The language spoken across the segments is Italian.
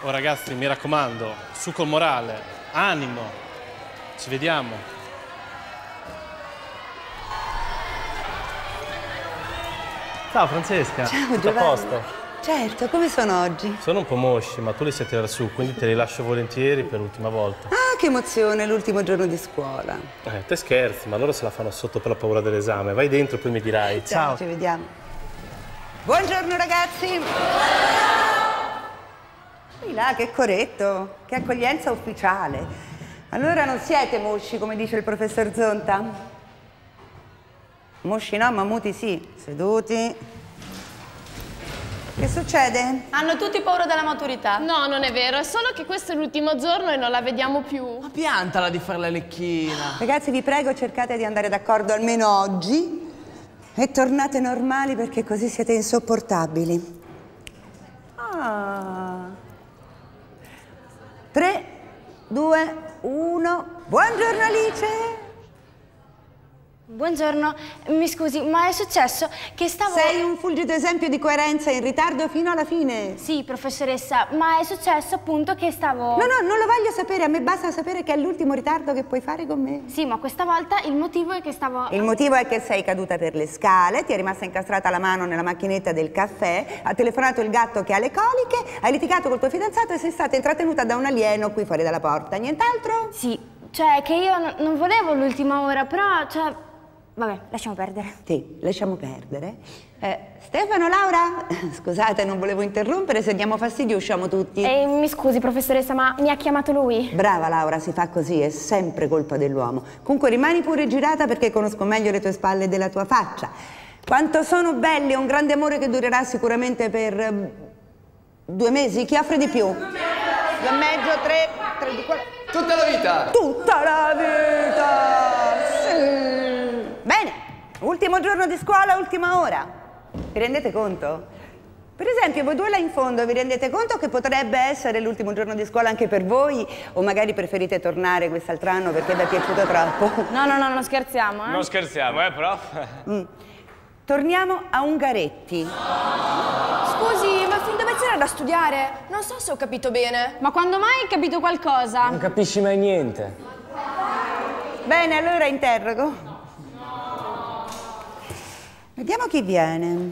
Oh ragazzi, mi raccomando, su col morale, animo, ci vediamo. Ciao Francesca. Ciao tutto Giovanni. a posto? Certo, come sono oggi? Sono un po' mosci, ma tu li sai tirare su, quindi te li lascio volentieri per l'ultima volta. Ah, che emozione, l'ultimo giorno di scuola. Te scherzi, ma loro se la fanno sotto per la paura dell'esame. Vai dentro e poi mi dirai. Ciao. Ci vediamo. Buongiorno ragazzi. Ehi là, che corretto, che accoglienza ufficiale. Allora non siete mosci, come dice il professor Zonta? Mosci no, ma muti sì. Seduti. Che succede? Hanno tutti paura della maturità. No, non è vero, è solo che questo è l'ultimo giorno e non la vediamo più. Ma piantala di fare la lecchina. Ragazzi, vi prego, cercate di andare d'accordo almeno oggi e tornate normali perché così siete insopportabili. Ah. 3, 2, 1. Buongiorno Alice. Buongiorno, mi scusi, ma è successo che stavo... Sei un fulgido esempio di coerenza, in ritardo fino alla fine. Sì, professoressa, ma è successo appunto che stavo... No, non lo voglio sapere, a me basta sapere che è l'ultimo ritardo che puoi fare con me. Sì, ma questa volta il motivo è che stavo... Il motivo è che sei caduta per le scale, ti è rimasta incastrata la mano nella macchinetta del caffè, ha telefonato il gatto che ha le coliche, hai litigato col tuo fidanzato e sei stata intrattenuta da un alieno qui fuori dalla porta. Nient'altro? Sì, cioè che io non volevo l'ultima ora, però, cioè... Vabbè, lasciamo perdere. Sì, lasciamo perdere. Stefano, Laura? Scusate, non volevo interrompere, se diamo fastidio usciamo tutti. Mi scusi, professoressa, ma mi ha chiamato lui? Brava Laura, si fa così, è sempre colpa dell'uomo. Comunque rimani pure girata perché conosco meglio le tue spalle della tua faccia. Quanto sono belli, è un grande amore che durerà sicuramente per 2 mesi. Chi offre di più? 2 e mezzo, 3 di qua. Tutta la vita! Tutta la vita! Sì! Bene, ultimo giorno di scuola, ultima ora. Vi rendete conto? Per esempio, voi due là in fondo, vi rendete conto che potrebbe essere l'ultimo giorno di scuola anche per voi? O magari preferite tornare quest'altro anno perché vi è piaciuto troppo? No, non scherziamo, Non scherziamo, prof? Torniamo a Ungaretti. Scusi, ma fin dove c'era da studiare? Non so se ho capito bene. Ma quando mai hai capito qualcosa? Non capisci mai niente. Bene, allora interrogo. Vediamo chi viene.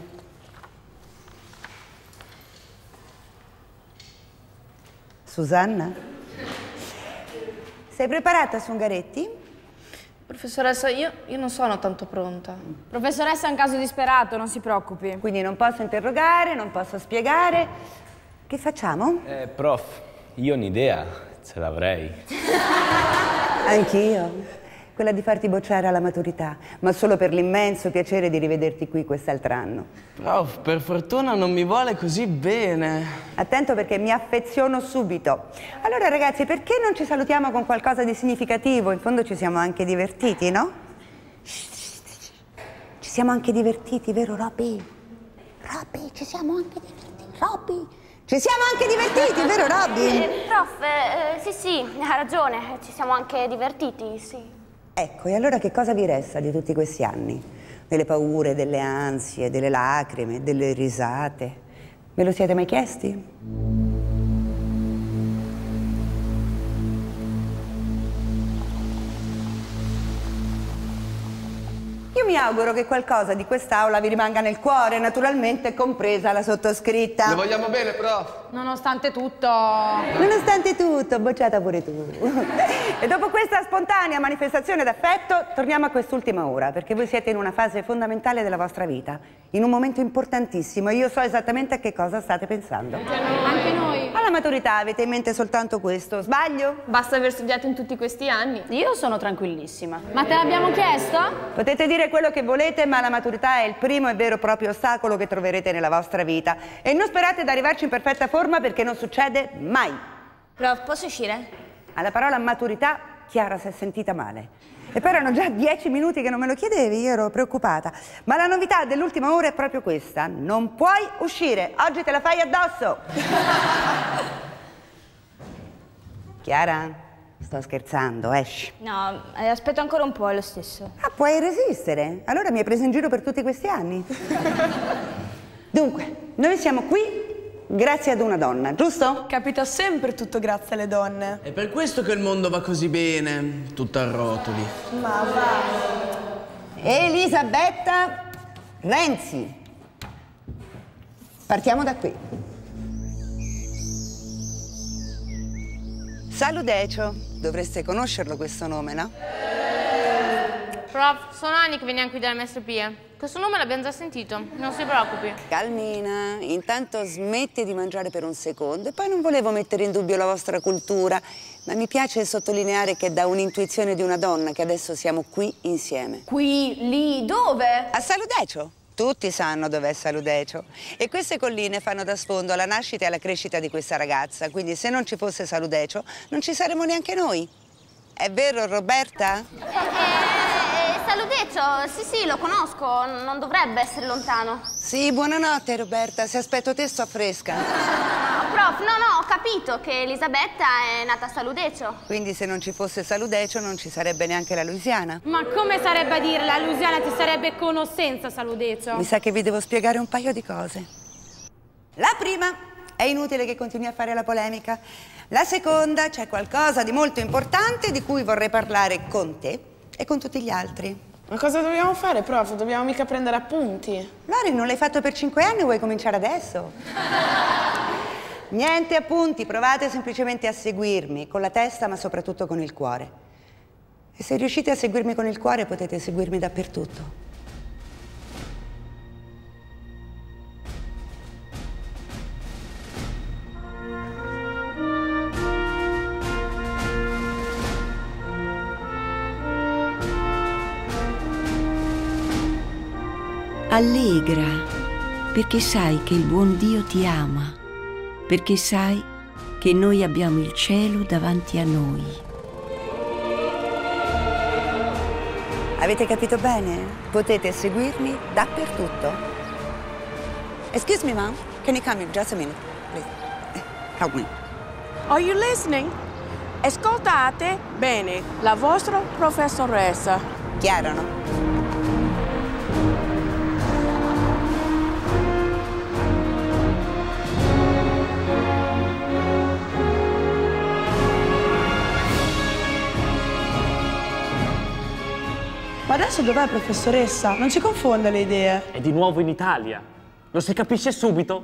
Susanna? Sei preparata su Ungaretti? Professoressa, io non sono tanto pronta. Professoressa è un caso disperato, non si preoccupi. Quindi non posso interrogare, non posso spiegare. Che facciamo? Prof, io un'idea ce l'avrei. Anch'io. Quella di farti bocciare alla maturità, ma solo per l'immenso piacere di rivederti qui quest'altro anno. Prof, per fortuna non mi vuole così bene. Attento perché mi affeziono subito. Allora ragazzi, perché non ci salutiamo con qualcosa di significativo? In fondo ci siamo anche divertiti, no? Ci siamo anche divertiti, vero Robby? Robby, ci siamo anche divertiti, Robby? Ci siamo anche divertiti, vero Robby? Prof, sì, ha ragione, ci siamo anche divertiti, sì. Ecco, e allora che cosa vi resta di tutti questi anni? Delle paure, delle ansie, delle lacrime, delle risate? Ve lo siete mai chiesti? Io mi auguro che qualcosa di quest'aula vi rimanga nel cuore, naturalmente compresa la sottoscritta. Le vogliamo bene, prof? Nonostante tutto... Nonostante tutto, bocciata pure tu. E dopo questa spontanea manifestazione d'affetto, torniamo a quest'ultima ora, perché voi siete in una fase fondamentale della vostra vita, in un momento importantissimo, e io so esattamente a che cosa state pensando. Anche noi. Alla maturità avete in mente soltanto questo, sbaglio? Basta aver studiato in tutti questi anni. Io sono tranquillissima. Ma te l'abbiamo chiesto? Potete dire quello che volete, ma la maturità è il primo e vero proprio ostacolo che troverete nella vostra vita. E non sperate di arrivarci in perfetta forma perché non succede mai. Prof, posso uscire? Alla parola maturità, Chiara si è sentita male. E poi erano già 10 minuti che non me lo chiedevi, io ero preoccupata. Ma la novità dell'ultima ora è proprio questa. Non puoi uscire, oggi te la fai addosso. Chiara? Sto scherzando, esci. No, aspetto ancora un po', è lo stesso. Ah, puoi resistere? Allora mi hai preso in giro per tutti questi anni? Dunque, noi siamo qui grazie ad una donna, giusto? Capita sempre tutto grazie alle donne. È per questo che il mondo va così bene, tutto a rotoli. Ma va. Elisabetta Renzi. Partiamo da qui. Saludecio. Dovreste conoscerlo questo nome, no? Prof, sono anni che veniamo qui dalle maestre Pie. Questo nome l'abbiamo già sentito, non si preoccupi. Calmina, intanto smetti di mangiare per un secondo e poi non volevo mettere in dubbio la vostra cultura, ma mi piace sottolineare che è da un'intuizione di una donna che adesso siamo qui insieme. Qui, lì, dove? A Saludecio. Tutti sanno dov'è Saludecio e queste colline fanno da sfondo alla nascita e alla crescita di questa ragazza, quindi se non ci fosse Saludecio non ci saremmo neanche noi. È vero, Roberta? Saludecio, sì, lo conosco, non dovrebbe essere lontano. Sì, buonanotte Roberta, se aspetto te sto fresca. Prof, no, ho capito che Elisabetta è nata a Saludecio. Quindi se non ci fosse Saludecio non ci sarebbe neanche la Louisiana. Ma come sarebbe a dire? La Louisiana ti sarebbe conoscenza, Saludecio. Mi sa che vi devo spiegare un paio di cose. La prima, è inutile che continui a fare la polemica. La seconda, c'è qualcosa di molto importante di cui vorrei parlare con te e con tutti gli altri. Ma cosa dobbiamo fare, prof? Dobbiamo mica prendere appunti. Lori, non l'hai fatto per 5 anni, vuoi cominciare adesso? Niente appunti, provate semplicemente a seguirmi, con la testa ma soprattutto con il cuore. E se riuscite a seguirmi con il cuore potete seguirmi dappertutto. Allegra, perché sai che il buon Dio ti ama, perché sai che noi abbiamo il cielo davanti a noi. Avete capito bene? Potete seguirmi dappertutto. Excuse me, ma'am. Can you come here just a minute, please? Help me. Are you listening? Ascoltate bene la vostra professoressa. Chiaro, no? Ma adesso dov'è, professoressa? Non ci confonda le idee. È di nuovo in Italia. Lo si capisce subito.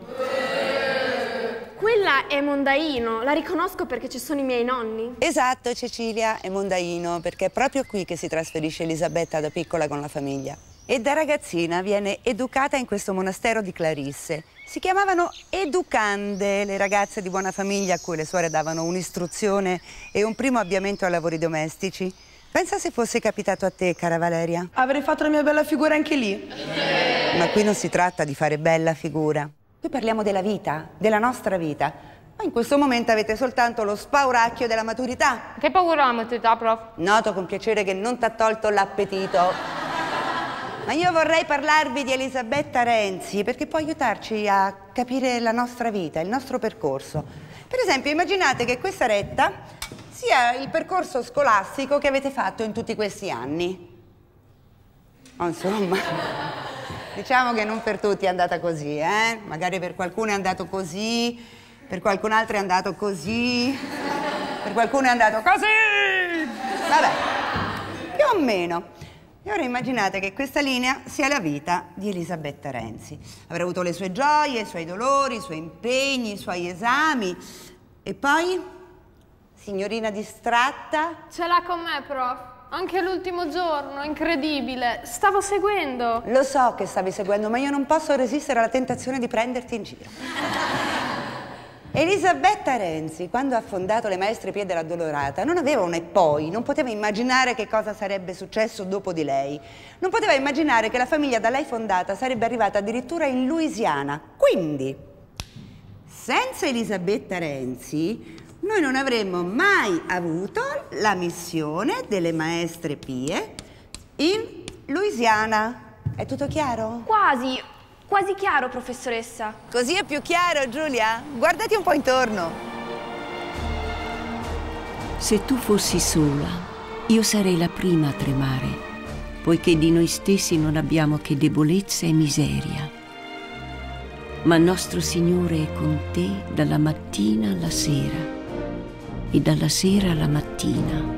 Quella è Mondaino, la riconosco perché ci sono i miei nonni. Esatto, Cecilia, è Mondaino, perché è proprio qui che si trasferisce Elisabetta da piccola con la famiglia. E da ragazzina viene educata in questo monastero di Clarisse. Si chiamavano educande le ragazze di buona famiglia a cui le suore davano un'istruzione e un primo avviamento ai lavori domestici. Pensa se fosse capitato a te, cara Valeria. Avrei fatto la mia bella figura anche lì. Ma qui non si tratta di fare bella figura. Qui parliamo della vita, della nostra vita. Ma in questo momento avete soltanto lo spauracchio della maturità. Che paura la maturità, prof? Noto con piacere che non t'ha tolto l'appetito. Ma io vorrei parlarvi di Elisabetta Renzi perché può aiutarci a capire la nostra vita, il nostro percorso. Per esempio, immaginate che questa retta sia il percorso scolastico che avete fatto in tutti questi anni. Oh, insomma, diciamo che non per tutti è andata così, eh? Magari per qualcuno è andato così, per qualcun altro è andato così, per qualcuno è andato così. Vabbè, più o meno. E ora immaginate che questa linea sia la vita di Elisabetta Renzi. Avrà avuto le sue gioie, i suoi dolori, i suoi impegni, i suoi esami. E poi, signorina distratta? Ce l'ha con me, prof. Anche l'ultimo giorno, incredibile. Stavo seguendo. Lo so che stavi seguendo, ma io non posso resistere alla tentazione di prenderti in giro. Elisabetta Renzi, quando ha fondato le Maestre Pie dell'Addolorata, non aveva un e poi, non poteva immaginare che cosa sarebbe successo dopo di lei. Non poteva immaginare che la famiglia da lei fondata sarebbe arrivata addirittura in Louisiana. Quindi, senza Elisabetta Renzi, noi non avremmo mai avuto la missione delle Maestre Pie in Louisiana. È tutto chiaro? Quasi chiaro, professoressa. Così è più chiaro, Giulia? Guardati un po' intorno. Se tu fossi sola, io sarei la prima a tremare, poiché di noi stessi non abbiamo che debolezza e miseria. ma nostro Signore è con te dalla mattina alla sera e dalla sera alla mattina.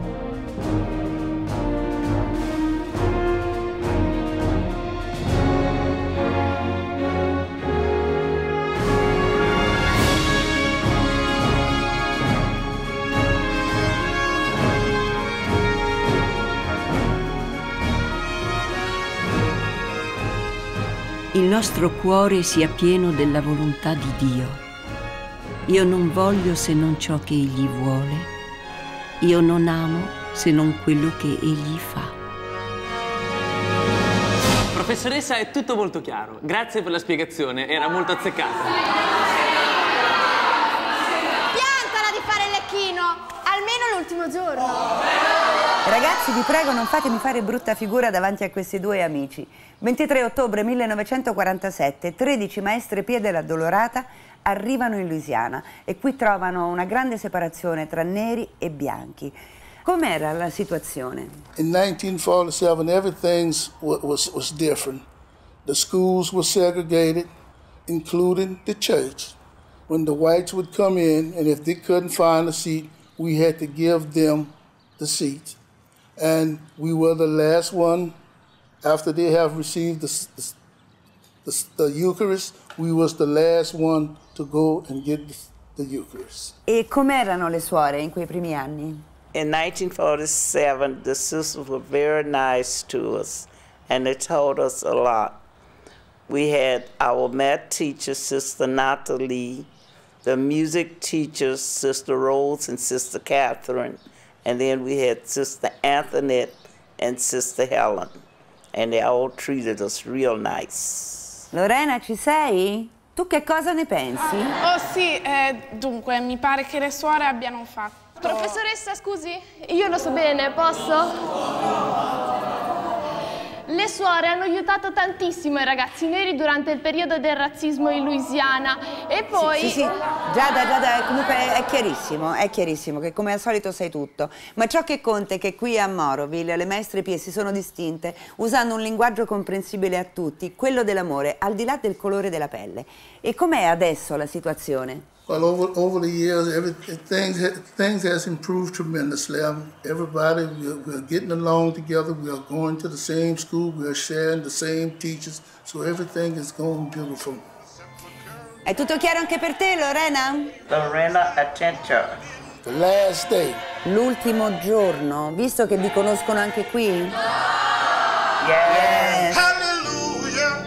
Il nostro cuore sia pieno della volontà di Dio. Io non voglio se non ciò che Egli vuole. Io non amo se non quello che Egli fa. Professoressa, è tutto molto chiaro. Grazie per la spiegazione, era molto azzeccata. Piantala di fare il lecchino, almeno l'ultimo giorno. Ragazzi, vi prego, non fatemi fare brutta figura davanti a questi due amici. 23 ottobre 1947, 13 maestre pie della Dolorata arrivano in Louisiana e qui trovano una grande separazione tra neri e bianchi. Com'era la situazione? In 1947, everything was different. The schools were segregated, including the church. When the whites would come in, and if they couldn't find a seat, we had to give them the seat. And we were the last one, after they have received the Eucharist, we was the last one to go and get the Eucharist. E com'erano le suore in quei primi anni? In 1947, the sisters were very nice to us, and they taught us a lot. We had our math teacher, Sister Natalie, the music teachers, Sister Rose and Sister Catherine, and then we had Sister Antoinette and Sister Helen, and they all treated us real nice. Lorena, ci sei? Tu che cosa ne pensi? Oh sì, dunque, mi pare che le suore abbiano fatto... Professoressa, scusi, io lo so bene, posso? Le suore hanno aiutato tantissimo i ragazzi neri durante il periodo del razzismo in Louisiana e poi... Sì, Giada, comunque è chiarissimo che come al solito sai tutto, ma ciò che conta è che qui a Moroville le maestre pie si sono distinte usando un linguaggio comprensibile a tutti, quello dell'amore, al di là del colore della pelle. E com'è adesso la situazione? Well, over the years, things has improved tremendously. Everybody, we're getting along together. We are going to the same school. We are sharing the same teachers. So everything is going beautiful. È tutto chiaro anche per te, Lorena? Lorena, attention. The last day. L'ultimo giorno, visto che vi conoscono anche qui? Yes. Hallelujah.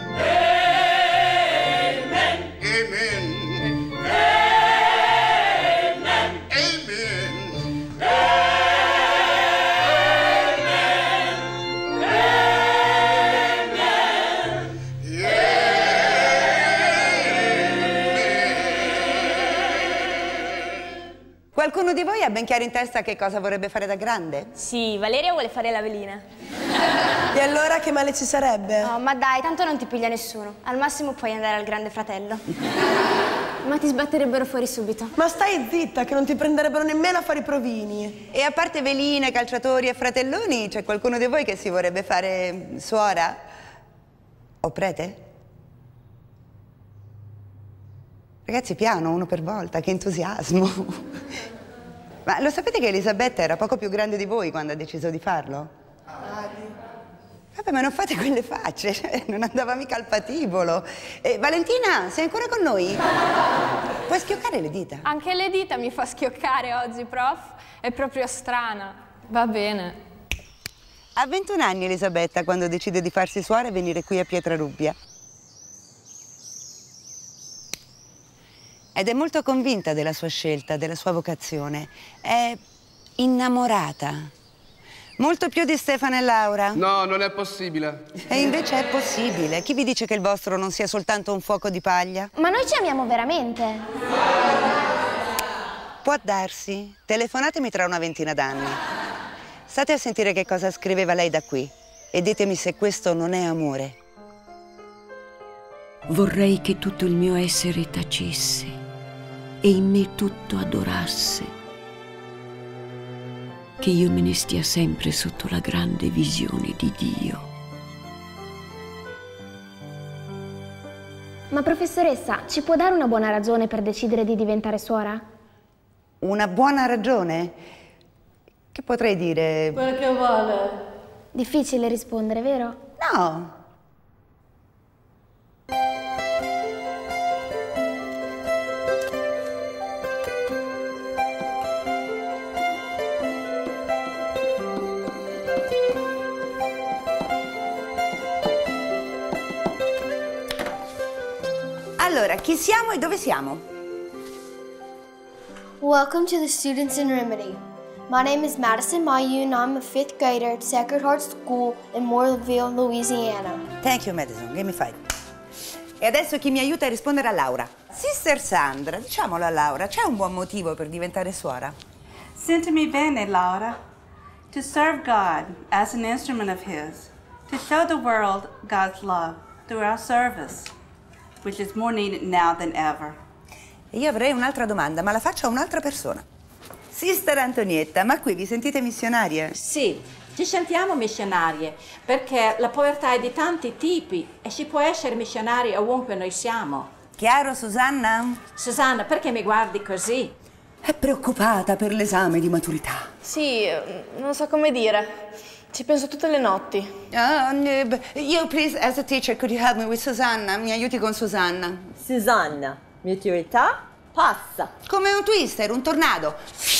Amen. Amen. Qualcuno di voi ha ben chiaro in testa che cosa vorrebbe fare da grande? Sì, Valeria vuole fare la velina. E allora che male ci sarebbe? No, ma dai, tanto non ti piglia nessuno. Al massimo puoi andare al Grande Fratello. Ma ti sbatterebbero fuori subito. Ma stai zitta, che non ti prenderebbero nemmeno a fare i provini. E a parte veline, calciatori e fratelloni, c'è qualcuno di voi che si vorrebbe fare suora? O prete? Ragazzi, piano, uno per volta, che entusiasmo. Ma lo sapete che Elisabetta era poco più grande di voi quando ha deciso di farlo? Vabbè, ma non fate quelle facce, cioè, non andava mica al patibolo. Valentina, sei ancora con noi? Puoi schioccare le dita? Anche le dita mi fa schioccare oggi, prof. È proprio strana. Va bene. Ha 21 anni Elisabetta quando decide di farsi suora e venire qui a Pietrarubbia. Ed è molto convinta della sua scelta, della sua vocazione. È innamorata. Molto più di Stefano e Laura. No, non è possibile. E invece è possibile. Chi vi dice che il vostro non sia soltanto un fuoco di paglia? Ma noi ci amiamo veramente. Può darsi. Telefonatemi tra una ventina d'anni. State a sentire che cosa scriveva lei da qui e ditemi se questo non è amore. Vorrei che tutto il mio essere tacesse e in me tutto adorasse, che io me ne stia sempre sotto la grande visione di Dio. Ma professoressa, ci può dare una buona ragione per decidere di diventare suora? Una buona ragione? Che potrei dire? Perché vuole? Difficile rispondere, vero? No. Allora, chi siamo e dove siamo? Welcome to the Students in Remedy. My name is Madison Mayu and I'm a 5th grader at Sacred Heart School in Mooresville, Louisiana. Thank you, Madison. Give me 5. E adesso chi mi aiuta a rispondere a Laura? Sister Sandra, diciamolo a Laura, c'è un buon motivo per diventare suora? Sentimi bene, Laura. To serve God as an instrument of His. To show the world God's love through our service, which is more needed now than ever. E io avrei un'altra domanda, ma la faccio a un'altra persona. Sister Antonietta, ma qui vi sentite missionarie? Sì, ci sentiamo missionarie, perché la povertà è di tanti tipi e si può essere missionari ovunque noi siamo. Chiaro, Susanna? Susanna, perché mi guardi così? È preoccupata per l'esame di maturità. Sì, non so come dire. Ci penso tutte le notti. You please, as a teacher, could you help me with Susanna? Mi aiuti con Susanna. Susanna, maturità, passa. Come un twister, un tornado.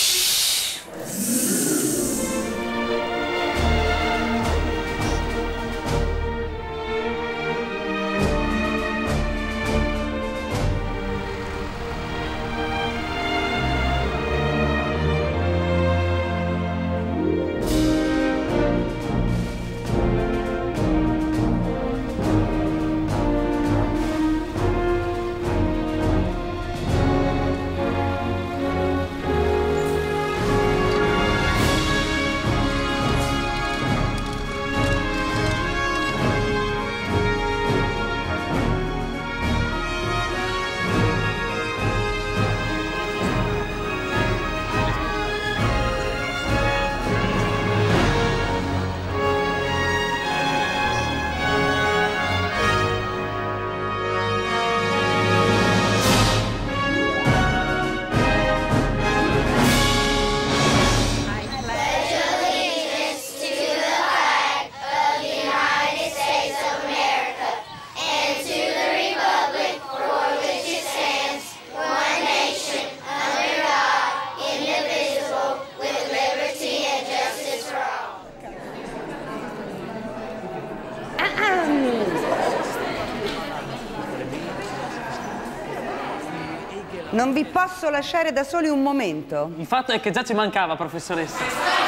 Non vi posso lasciare da soli un momento. Il fatto è che già ci mancava, professoressa.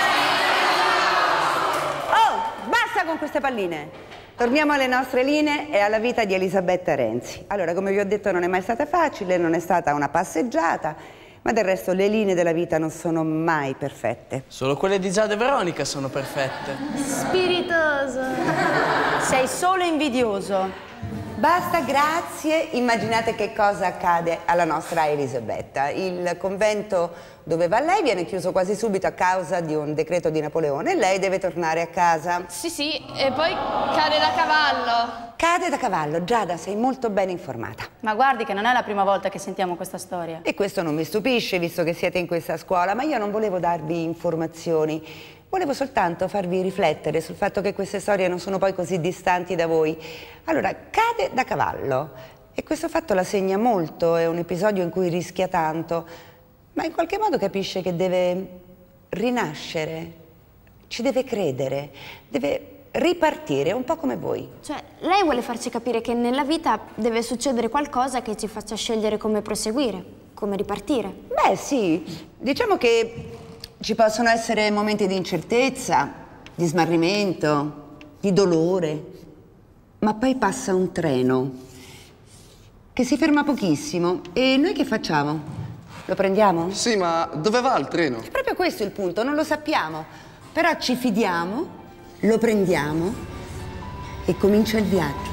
Oh, basta con queste palline. Torniamo alle nostre linee e alla vita di Elisabetta Renzi. Allora, come vi ho detto, non è mai stata facile, non è stata una passeggiata, ma del resto le linee della vita non sono mai perfette. Solo quelle di Giada e Veronica sono perfette. Spiritoso. Sei solo invidioso. Basta, grazie. Immaginate che cosa accade alla nostra Elisabetta. Il convento dove va lei viene chiuso quasi subito a causa di un decreto di Napoleone e lei deve tornare a casa. Sì, e poi cade da cavallo. Cade da cavallo. Giada, sei molto ben informata. Ma guardi che non è la prima volta che sentiamo questa storia. E questo non mi stupisce, visto che siete in questa scuola, ma io non volevo darvi informazioni. Volevo soltanto farvi riflettere sul fatto che queste storie non sono poi così distanti da voi. Allora, cade da cavallo e questo fatto la segna molto, è un episodio in cui rischia tanto, ma in qualche modo capisce che deve rinascere, ci deve credere, deve ripartire, un po' come voi. Cioè, lei vuole farci capire che nella vita deve succedere qualcosa che ci faccia scegliere come proseguire, come ripartire. Beh, sì, diciamo che ci possono essere momenti di incertezza, di smarrimento, di dolore, ma poi passa un treno che si ferma pochissimo e noi che facciamo? Lo prendiamo? Sì, ma dove va il treno? È proprio questo il punto, non lo sappiamo, però ci fidiamo, lo prendiamo e comincia il viaggio.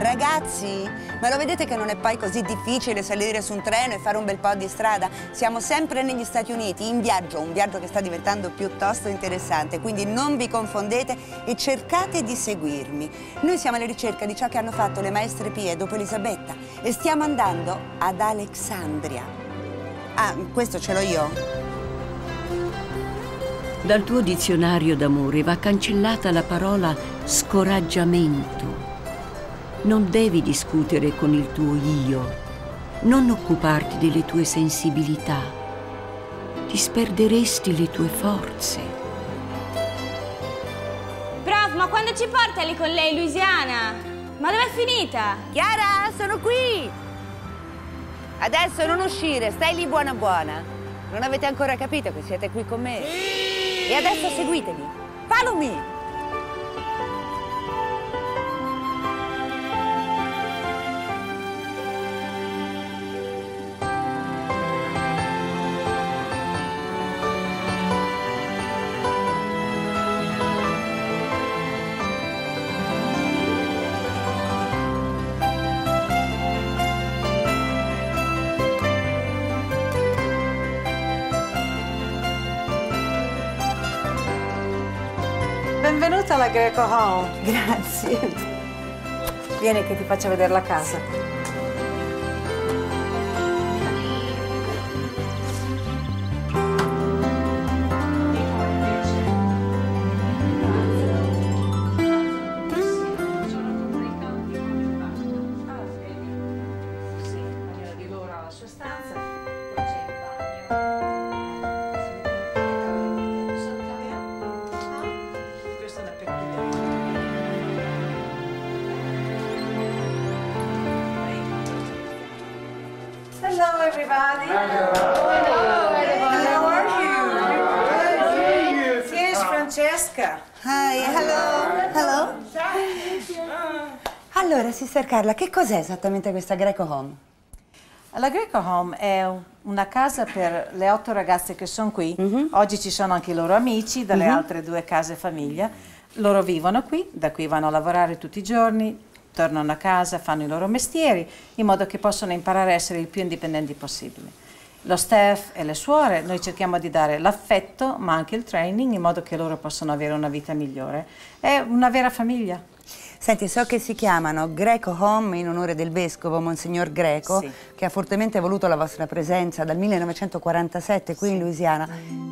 Ragazzi, ma lo vedete che non è poi così difficile salire su un treno e fare un bel po' di strada? Siamo sempre negli Stati Uniti, in viaggio, un viaggio che sta diventando piuttosto interessante, quindi non vi confondete e cercate di seguirmi. Noi siamo alla ricerca di ciò che hanno fatto le maestre Pie dopo Elisabetta e stiamo andando ad Alexandria. Ah, questo ce l'ho io. Dal tuo dizionario d'amore va cancellata la parola scoraggiamento. Non devi discutere con il tuo io, non occuparti delle tue sensibilità. Disperderesti le tue forze. Prof, ma quando ci porta lì con lei, Louisiana? Ma dov'è finita? Chiara, sono qui! Adesso non uscire, stai lì buona buona. Non avete ancora capito che siete qui con me? E adesso seguitemi. Follow me! Benvenuta alla Greco Home. Grazie. Vieni che ti faccio vedere la casa. Hello, everybody. How are you? Here's Francesca. Hi, hello. Allora, Sister Carla, che cos'è esattamente questa Greco Home? La Greco Home è una casa per le 8 ragazze che sono qui. Oggi ci sono anche i loro amici dalle altre 2 case famiglia. Loro vivono qui, da qui vanno a lavorare tutti i giorni, tornano a casa, fanno i loro mestieri, in modo che possano imparare a essere il più indipendenti possibile. Lo staff e le suore, noi cerchiamo di dare l'affetto, ma anche il training, in modo che loro possano avere una vita migliore. È una vera famiglia. Senti, so che si chiamano Greco Home in onore del vescovo, Monsignor Greco, Sì. che ha fortemente voluto la vostra presenza dal 1947 qui in Louisiana.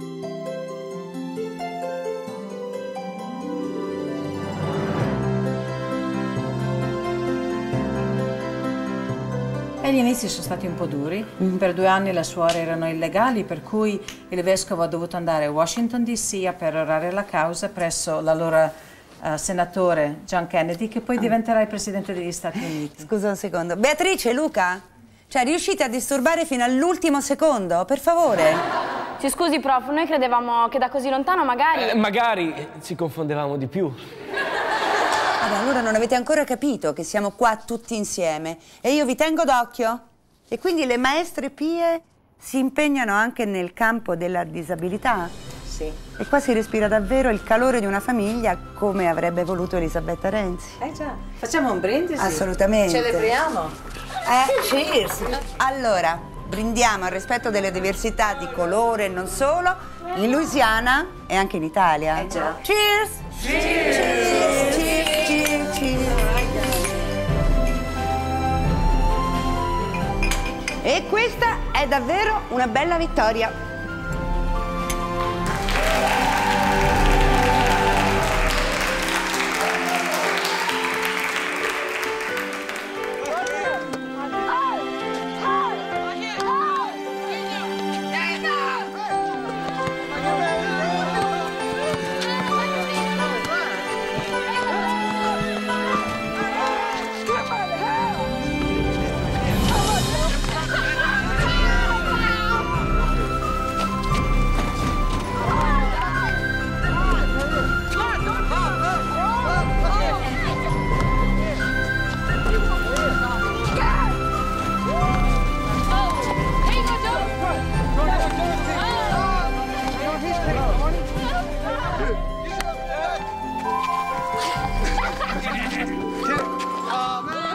E gli inizi sono stati un po' duri. Per 2 anni le suore erano illegali, per cui il vescovo ha dovuto andare a Washington DC a perorare la causa presso l'allora senatore John Kennedy, che poi diventerà il presidente degli Stati Uniti. Scusa un secondo. Beatrice, Luca? Cioè, riuscite a disturbare fino all'ultimo secondo? Per favore? Ci scusi, prof, noi credevamo che da così lontano magari... Magari ci confondevamo di più. Allora non avete ancora capito che siamo qua tutti insieme e io vi tengo d'occhio. E quindi le maestre Pie si impegnano anche nel campo della disabilità? Sì. E qua si respira davvero il calore di una famiglia come avrebbe voluto Elisabetta Renzi. Già. Facciamo un brindisi? Assolutamente. Celebriamo. Cheers! Allora, brindiamo al rispetto delle diversità di colore e non solo, in Louisiana e anche in Italia. Già. Cheers! Cheers! Cheers! Cheers! Cheers! Cheers! E questa è davvero una bella vittoria.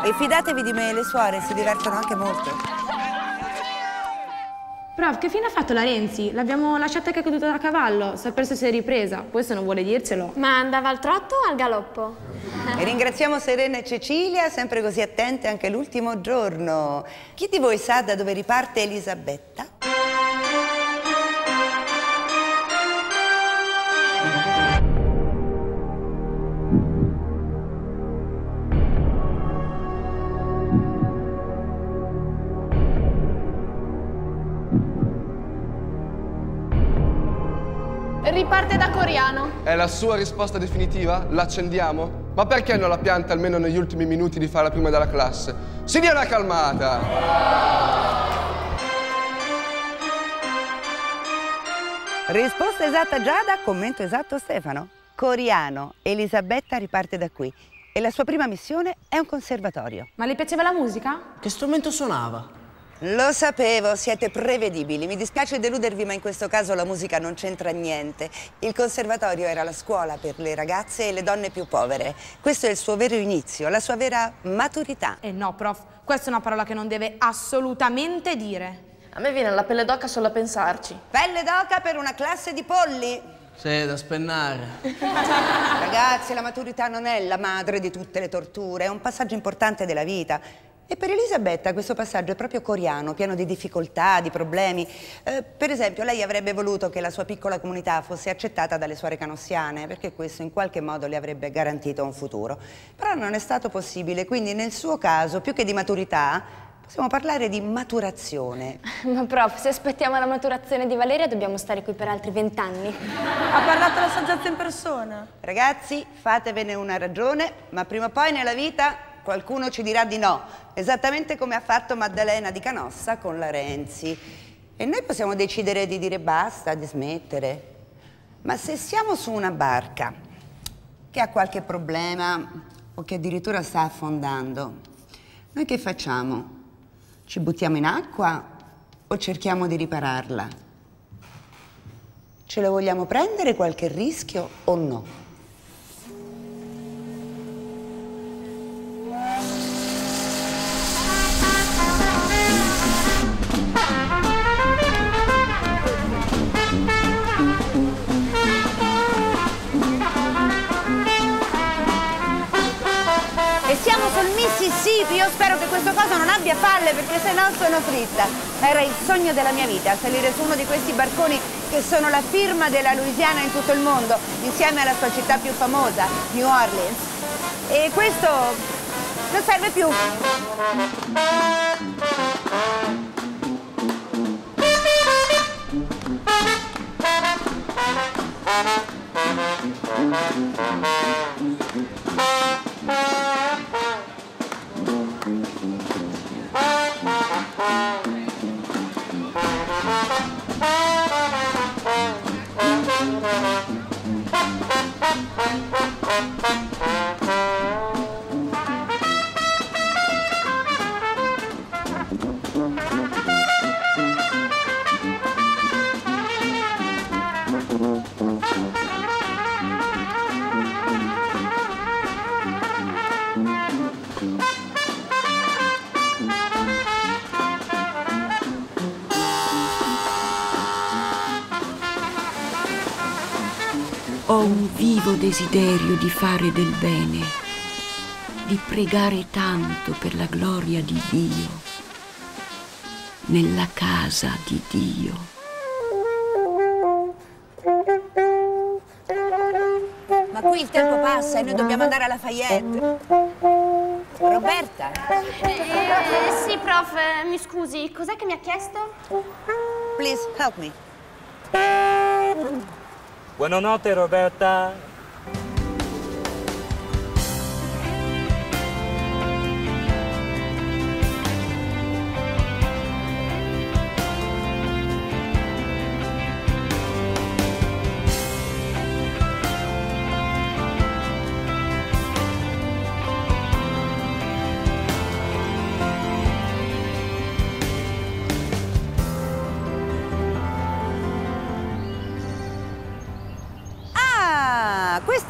E fidatevi di me, le suore si divertono anche molto. Prof, che fine ha fatto la Renzi? L'abbiamo lasciata che è caduta da cavallo, sapere se si è ripresa, poi se non vuole dircelo. Ma andava al trotto o al galoppo? E ringraziamo Serena e Cecilia, sempre così attente anche l'ultimo giorno. Chi di voi sa da dove riparte Elisabetta? Riparte da Coriano. È la sua risposta definitiva? L'accendiamo? Ma perché non la pianta almeno negli ultimi minuti di fare la prima della classe? Si dia una calmata! Risposta esatta Giada, commento esatto Stefano. Coriano, Elisabetta riparte da qui e la sua prima missione è un conservatorio. Ma le piaceva la musica? Che strumento suonava? Lo sapevo, siete prevedibili. Mi dispiace deludervi, ma in questo caso la musica non c'entra niente. Il conservatorio era la scuola per le ragazze e le donne più povere. Questo è il suo vero inizio, la sua vera maturità. No, prof, questa è una parola che non deve assolutamente dire. A me viene la pelle d'oca solo a pensarci. Pelle d'oca per una classe di polli? Sì, da spennare. Ragazzi, la maturità non è la madre di tutte le torture, è un passaggio importante della vita. E per Elisabetta questo passaggio è proprio coriano, pieno di difficoltà, di problemi. Per esempio, lei avrebbe voluto che la sua piccola comunità fosse accettata dalle suore canossiane, perché questo in qualche modo le avrebbe garantito un futuro. Però non è stato possibile, quindi nel suo caso, più che di maturità, possiamo parlare di maturazione. Ma prof, se aspettiamo la maturazione di Valeria dobbiamo stare qui per altri 20 anni. Ha parlato la saggezza in persona. Ragazzi, fatevene una ragione, ma prima o poi nella vita qualcuno ci dirà di no, esattamente come ha fatto Maddalena di Canossa con la Renzi. E noi possiamo decidere di dire basta, di smettere. Ma se siamo su una barca che ha qualche problema o che addirittura sta affondando, noi che facciamo? Ci buttiamo in acqua o cerchiamo di ripararla? Ce lo vogliamo prendere qualche rischio o no? Siamo sul Mississippi, io spero che questo coso non abbia falle perché sennò sono fritta. Era il sogno della mia vita, salire su uno di questi barconi che sono la firma della Louisiana in tutto il mondo, insieme alla sua città più famosa, New Orleans. E questo non serve più. Ho un vivo desiderio di fare del bene, di pregare tanto per la gloria di Dio, nella casa di Dio. Ma qui il tempo passa e noi dobbiamo andare alla Lafayette. Roberta? Sì, prof, mi scusi, cos'è che mi ha chiesto? Please, help me. Buonanotte, Roberta.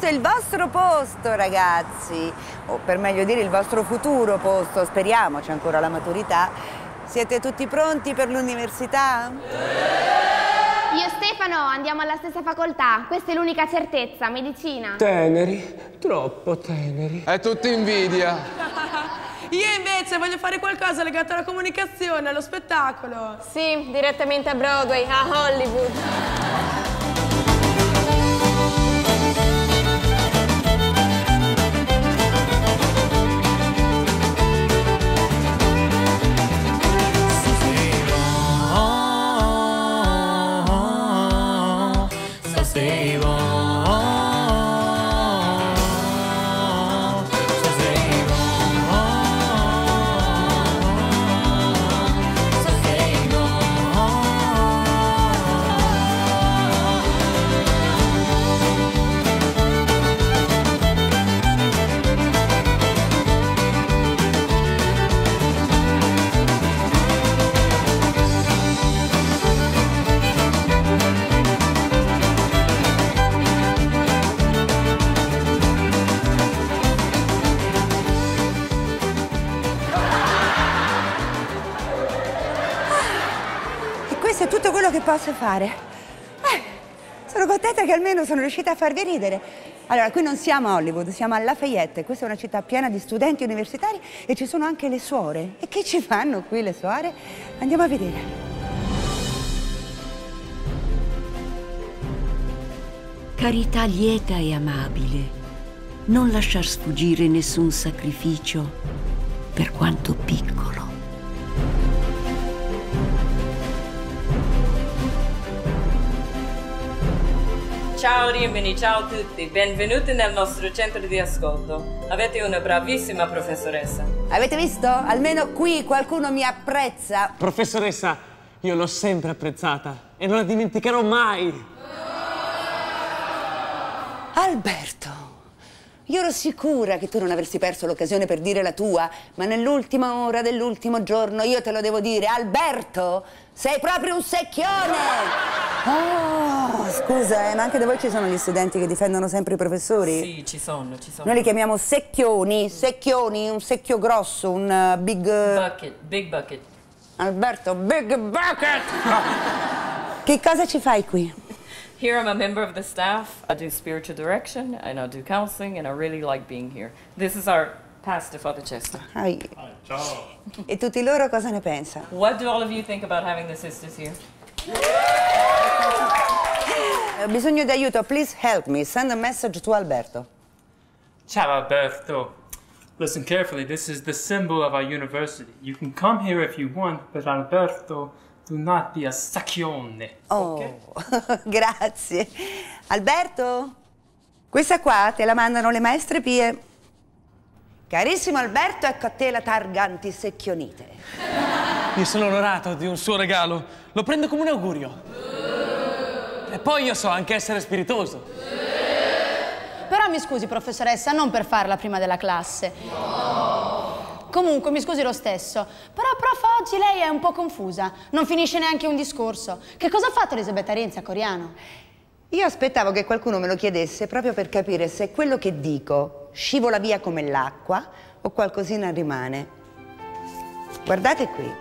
raggiunto il vostro posto, ragazzi. O per meglio dire il vostro futuro posto, speriamo, c'è ancora la maturità. Siete tutti pronti per l'università? Io e Stefano andiamo alla stessa facoltà, questa è l'unica certezza, medicina. Teneri, troppo teneri. È tutta invidia. Io invece voglio fare qualcosa legato alla comunicazione, allo spettacolo. Sì, direttamente a Broadway, a Hollywood. Questo è tutto quello che posso fare. Sono contenta che almeno sono riuscita a farvi ridere. Allora, qui non siamo a Hollywood, siamo a Lafayette. Questa è una città piena di studenti universitari e ci sono anche le suore. E che ci fanno qui le suore? Andiamo a vedere. Carità lieta e amabile, non lasciar sfuggire nessun sacrificio, per quanto piccolo. Ciao Rimini, ciao a tutti, benvenuti nel nostro centro di ascolto. Avete una bravissima professoressa. Avete visto? Almeno qui qualcuno mi apprezza. Professoressa, io l'ho sempre apprezzata e non la dimenticherò mai. Alberto, io ero sicura che tu non avresti perso l'occasione per dire la tua, ma nell'ultima ora dell'ultimo giorno io te lo devo dire. Alberto, sei proprio un secchione! Oh, scusa, ma anche da voi ci sono gli studenti che difendono sempre i professori? Sì, ci sono. Noi li chiamiamo secchioni, un secchio grosso, un big bucket. Alberto, big bucket! Che cosa ci fai qui? Here I'm a member of the staff. I do spiritual direction and I do counseling and I really like being here. This is our pastor, Father Chester. Ciao. E tutti loro cosa ne pensano? What do all of you think about having the sisters here? Ho bisogno di aiuto, please help me. Send a message to Alberto. Ciao Alberto. Listen carefully, this is the symbol of our university. You can come here if you want, but Alberto, do not be a secchione. Oh, okay? Grazie. Alberto, questa qua te la mandano le maestre pie. Carissimo Alberto, ecco a te la targa antisecchionite. Io sono onorato di un suo regalo. Lo prendo come un augurio. E poi io so anche essere spiritoso. Però mi scusi, professoressa, non per farla prima della classe. Comunque, mi scusi lo stesso. Però, prof, oggi lei è un po' confusa. Non finisce neanche un discorso. Che cosa ha fatto Elisabetta Renzi a Coriano? Io aspettavo che qualcuno me lo chiedesse proprio per capire se quello che dico scivola via come l'acqua o qualcosina rimane. Guardate qui.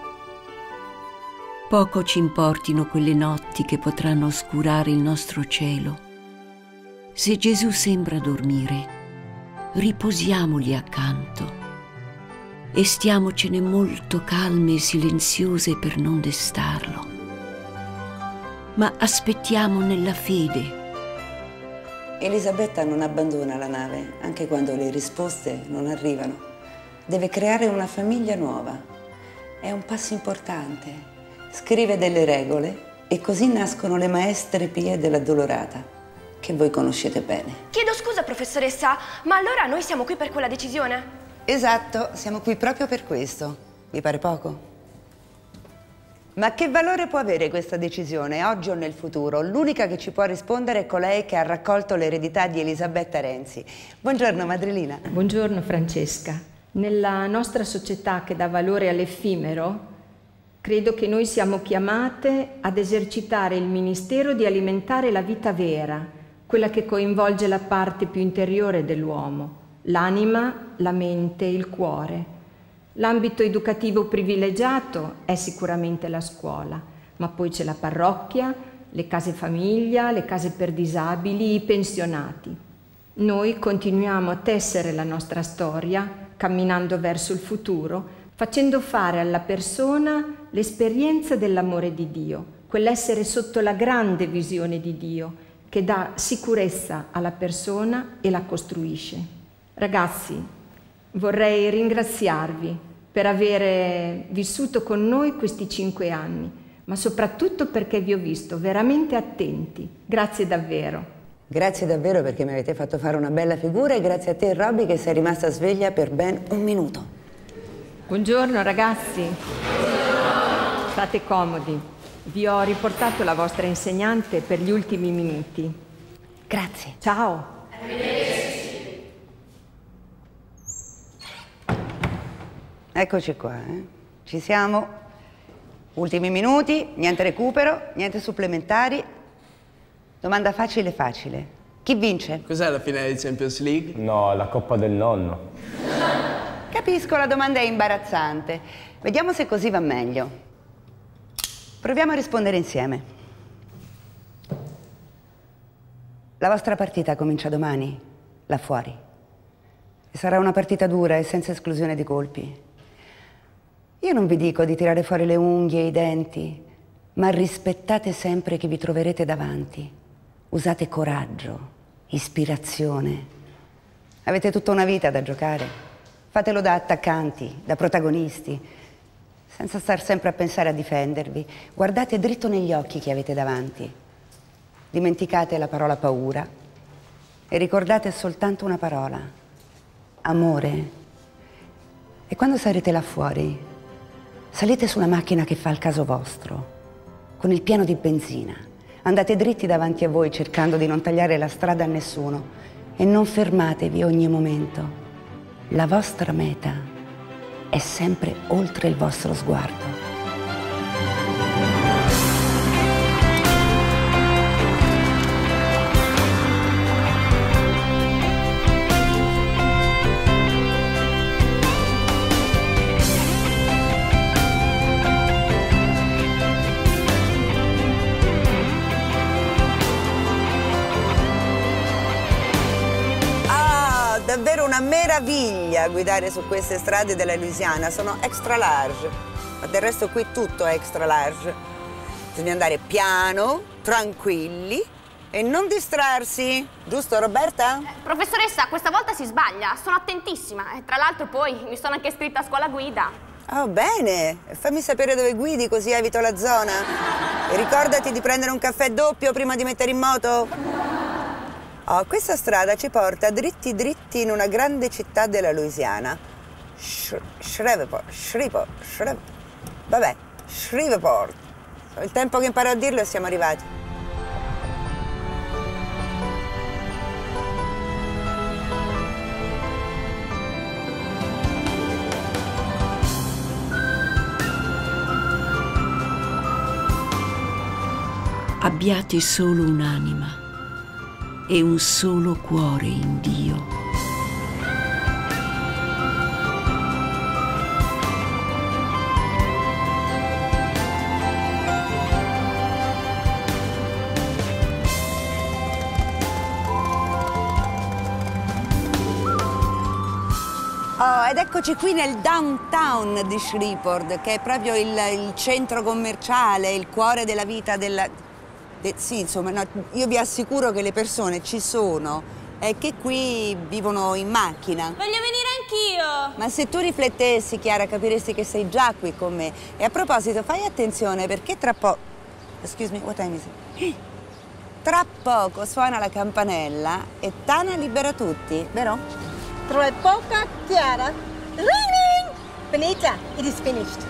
Poco ci importino quelle notti che potranno oscurare il nostro cielo. Se Gesù sembra dormire, riposiamogli accanto e stiamocene molto calme e silenziose per non destarlo. Ma aspettiamo nella fede. Elisabetta non abbandona la nave, anche quando le risposte non arrivano. Deve creare una famiglia nuova. È un passo importante. Scrive delle regole e così nascono le maestre pie dell'Addolorata, che voi conoscete bene. Chiedo scusa, professoressa, ma allora noi siamo qui per quella decisione? Esatto, siamo qui proprio per questo. Vi pare poco? Ma che valore può avere questa decisione, oggi o nel futuro? L'unica che ci può rispondere è colei che ha raccolto l'eredità di Elisabetta Renzi. Buongiorno, madrelina. Buongiorno, Francesca. Nella nostra società che dà valore all'effimero, credo che noi siamo chiamate ad esercitare il ministero di alimentare la vita vera, quella che coinvolge la parte più interiore dell'uomo, l'anima, la mente, il cuore. L'ambito educativo privilegiato è sicuramente la scuola, ma poi c'è la parrocchia, le case famiglia, le case per disabili, i pensionati. Noi continuiamo a tessere la nostra storia, camminando verso il futuro, facendo fare alla persona l'esperienza dell'amore di Dio, quell'essere sotto la grande visione di Dio, che dà sicurezza alla persona e la costruisce. Ragazzi, vorrei ringraziarvi per aver vissuto con noi questi 5 anni, ma soprattutto perché vi ho visto veramente attenti. Grazie davvero. Grazie davvero perché mi avete fatto fare una bella figura e grazie a te, Robby, che sei rimasta sveglia per ben 1 minuto. Buongiorno ragazzi. State comodi. Vi ho riportato la vostra insegnante per gli ultimi minuti. Grazie. Ciao. Eccoci qua, Ci siamo. Ultimi minuti, niente recupero, niente supplementari. Domanda facile facile. Chi vince? Cos'è la finale di Champions League? No, la Coppa del Nonno. Capisco, la domanda è imbarazzante. Vediamo se così va meglio. Proviamo a rispondere insieme. La vostra partita comincia domani, là fuori. E sarà una partita dura e senza esclusione di colpi. Io non vi dico di tirare fuori le unghie e i denti, ma rispettate sempre chi vi troverete davanti. Usate coraggio, ispirazione. Avete tutta una vita da giocare. Fatelo da attaccanti, da protagonisti, senza star sempre a pensare a difendervi. Guardate dritto negli occhi chi avete davanti. Dimenticate la parola paura e ricordate soltanto una parola: amore. E quando sarete là fuori, salite su una macchina che fa il caso vostro, con il pieno di benzina. Andate dritti davanti a voi cercando di non tagliare la strada a nessuno e non fermatevi ogni momento. La vostra meta è sempre oltre il vostro sguardo. Davvero una meraviglia guidare su queste strade della Louisiana, sono extra large, ma del resto qui tutto è extra large. Bisogna andare piano, tranquilli e non distrarsi, giusto Roberta? Professoressa, questa volta si sbaglia, sono attentissima e tra l'altro poi mi sono anche iscritta a scuola guida. Oh, bene, fammi sapere dove guidi così evito la zona. E ricordati di prendere un caffè doppio prima di mettere in moto. Oh, questa strada ci porta dritti dritti in una grande città della Louisiana. Shreveport. Vabbè, Shreveport. Il tempo che imparo a dirlo e siamo arrivati. Abbiate solo un'anima e un solo cuore in Dio. Oh, ed eccoci qui nel downtown di Shreveport, che è proprio il centro commerciale, il cuore della vita della... Sì, insomma, no, io vi assicuro che le persone ci sono e che qui vivono in macchina. Voglio venire anch'io! Ma se tu riflettessi, Chiara, capiresti che sei già qui con me. E a proposito, fai attenzione perché tra poco... Excuse me, what time is it? Tra poco suona la campanella e Tana libera tutti, vero? Tra poco, Chiara. Ring ring! Benita, it is finished.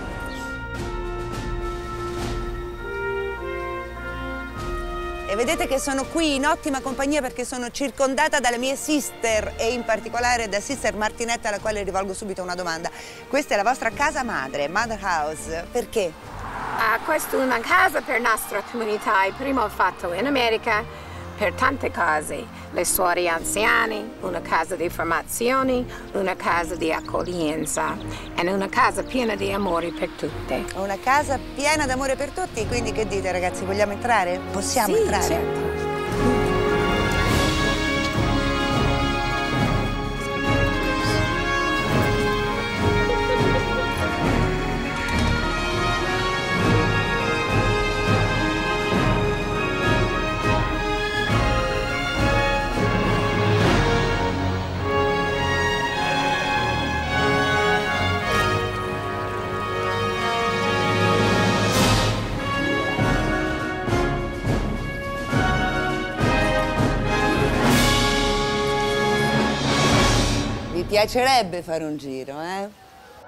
E vedete che sono qui in ottima compagnia perché sono circondata dalle mie sister e in particolare da Sister Martinetta, alla quale rivolgo subito una domanda. Questa è la vostra casa madre, Mother House, perché? Questa è una casa per la nostra comunità, il primo fatto in America, per tante case, le suore anziane, una casa di formazione, una casa di accoglienza e una casa piena di amore per tutte. Una casa piena d'amore per tutti, quindi che dite ragazzi, vogliamo entrare? Possiamo entrare? Certo. Vi piacerebbe fare un giro, eh?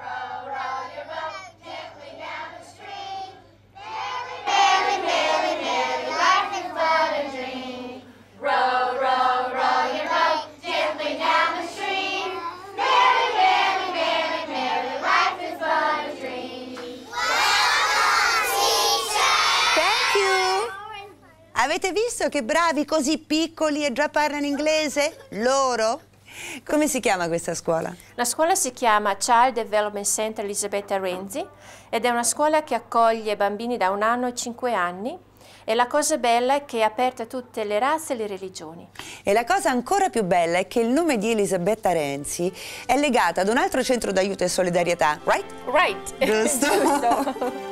Avete visto che bravi, così piccoli e già parlano inglese? Loro? Come si chiama questa scuola? La scuola si chiama Child Development Center Elisabetta Renzi ed è una scuola che accoglie bambini da 1 anno e 5 anni e la cosa bella è che è aperta a tutte le razze e le religioni. E la cosa ancora più bella è che il nome di Elisabetta Renzi è legato ad un altro centro d'aiuto e solidarietà, right? Right. Giusto? Giusto.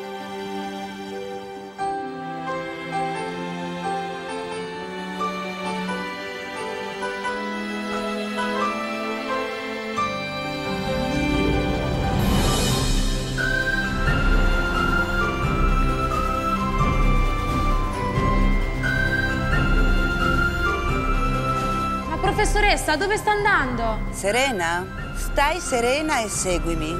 Professoressa, dove sta andando? Serena, stai serena e seguimi.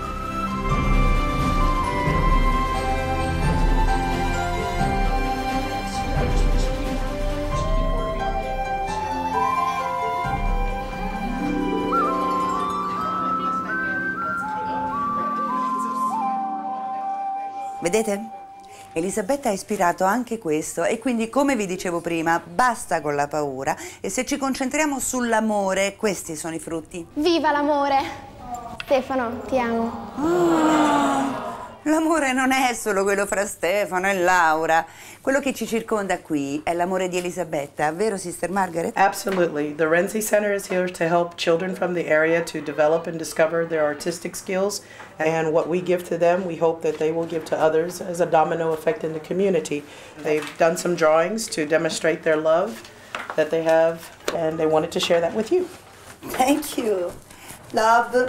Vedete? Elisabetta ha ispirato anche questo e quindi, come vi dicevo prima, basta con la paura e se ci concentriamo sull'amore, questi sono i frutti. Viva l'amore! Stefano, ti amo. L'amore non è solo quello fra Stefano e Laura. Quello che ci circonda qui è l'amore di Elisabetta, vero Sister Margaret? Absolutely. The Renzi Center is here to help children from the area to develop and discover their artistic skills. And what we give to them, we hope that they will give to others as a domino effect in the community. They've done some drawings to demonstrate their love that they have, and they wanted to share that with you. Thank you. Love.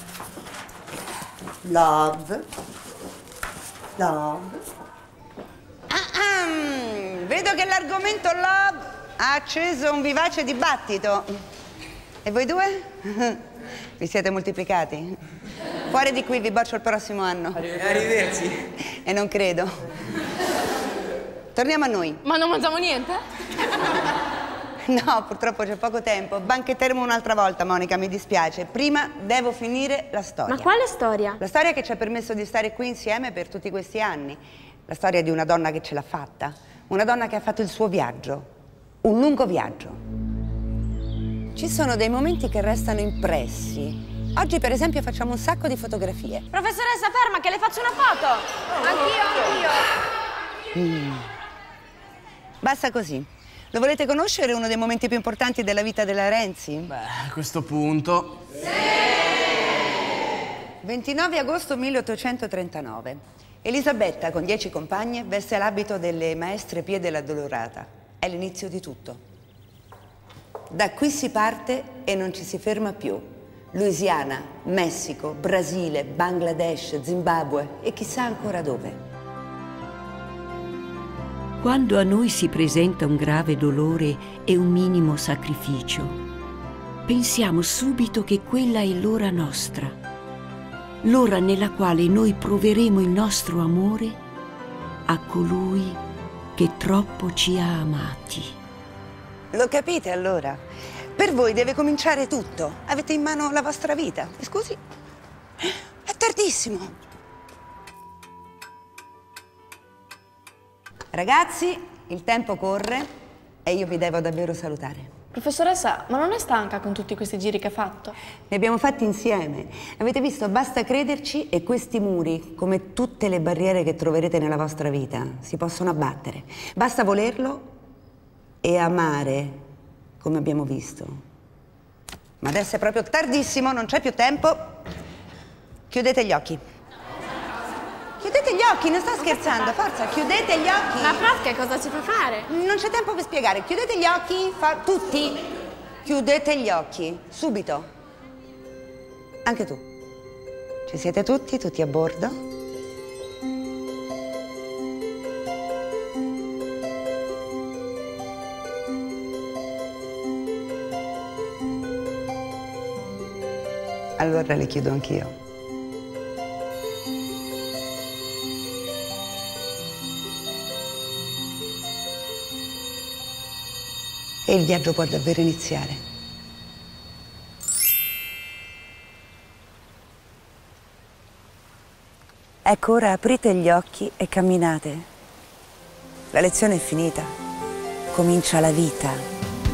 Love. Love. Vedo che l'argomento love ha acceso un vivace dibattito. E voi due? Vi siete moltiplicati? Fuori di qui, vi bacio il prossimo anno. Arrivederci. E non credo. Torniamo a noi. Ma non mangiamo niente? No, purtroppo c'è poco tempo. Banchetteremo un'altra volta, Monica, mi dispiace. Prima devo finire la storia. Ma quale storia? La storia che ci ha permesso di stare qui insieme per tutti questi anni. La storia di una donna che ce l'ha fatta. Una donna che ha fatto il suo viaggio. Un lungo viaggio. Ci sono dei momenti che restano impressi. Oggi, per esempio, facciamo un sacco di fotografie. Professoressa, ferma, che le faccio una foto! Anch'io. Basta così. Lo volete conoscere uno dei momenti più importanti della vita della Renzi? Beh, a questo punto... Sì! 29 agosto 1839. Elisabetta, con 10 compagne, veste l'abito delle maestre Pie della Dolorata. È l'inizio di tutto. Da qui si parte e non ci si ferma più. Louisiana, Messico, Brasile, Bangladesh, Zimbabwe e chissà ancora dove. Quando a noi si presenta un grave dolore e un minimo sacrificio, pensiamo subito che quella è l'ora nostra, l'ora nella quale noi proveremo il nostro amore a colui che troppo ci ha amati. Lo capite allora? Per voi deve cominciare tutto. Avete in mano la vostra vita. Mi scusi? È tardissimo. Ragazzi, il tempo corre. e io vi devo davvero salutare. Professoressa, ma non è stanca con tutti questi giri che ha fatto? Ne abbiamo fatti insieme. Avete visto, basta crederci e questi muri, come tutte le barriere che troverete nella vostra vita, si possono abbattere. Basta volerlo e amare, come abbiamo visto. Ma adesso è proprio tardissimo, non c'è più tempo. Chiudete gli occhi. Chiudete gli occhi, non sto scherzando, forza, chiudete gli occhi. Ma prof, che cosa ci fa fare? Non c'è tempo per spiegare, chiudete gli occhi, tutti. Chiudete gli occhi, subito. Anche tu. Ci siete tutti? Tutti a bordo? Allora le chiudo anch'io. E il viaggio può davvero iniziare. Ecco, ora aprite gli occhi e camminate. La lezione è finita. Comincia la vita.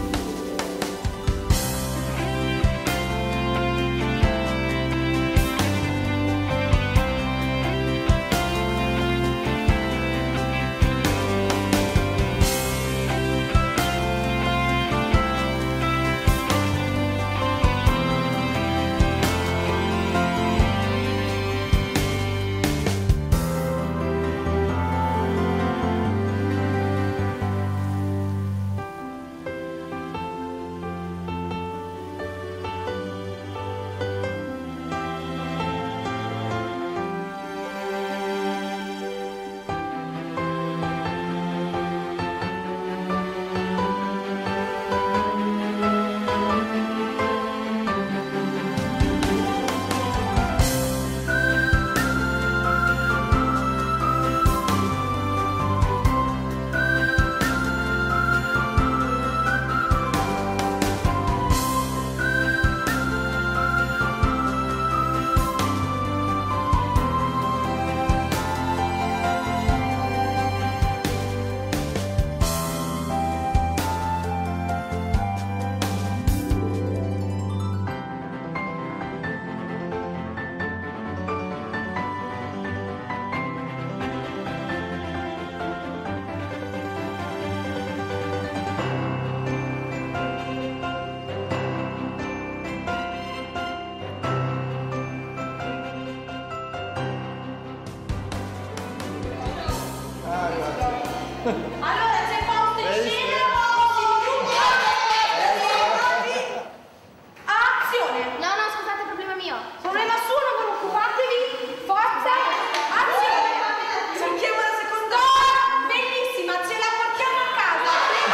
Allora c'è posto in scena azione! No, scusate, è problema mio. Problema suo, non preoccupatevi. Forza, azione! Cerchiamo la seconda. Bellissima, ce la portiamo a casa.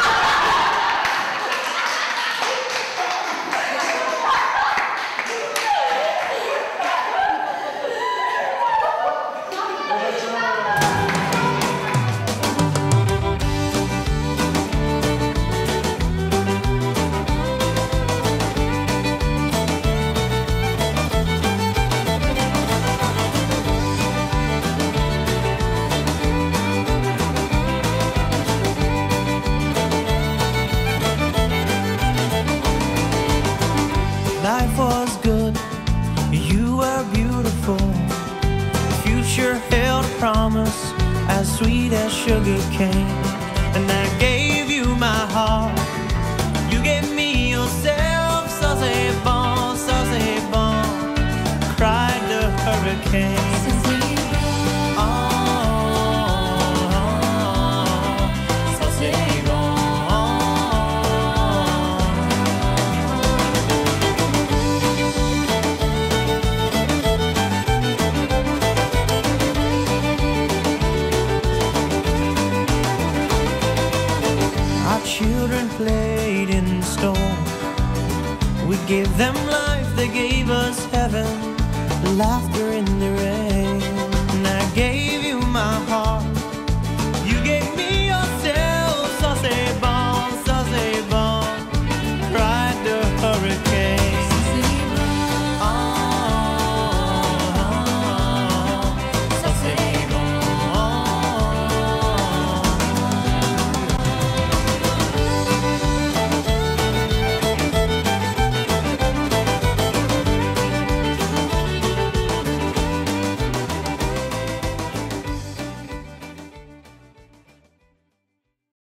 Life was good, you were beautiful. The future held a promise as sweet as sugar cane. And I gave you my heart, you gave me yourself. Ça c'est bon, cried the hurricane. Children played in the storm. We gave them life, they gave us heaven. Laughed